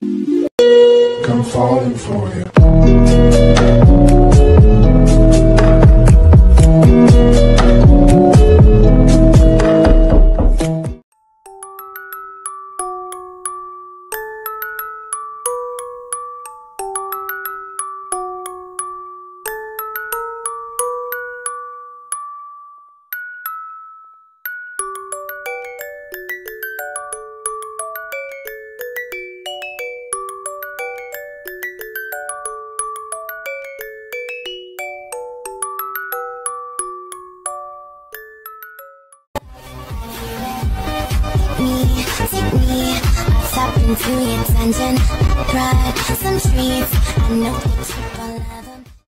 Come falling for you. Take me, I'll tap into your dungeon. I cried some trees, I know that you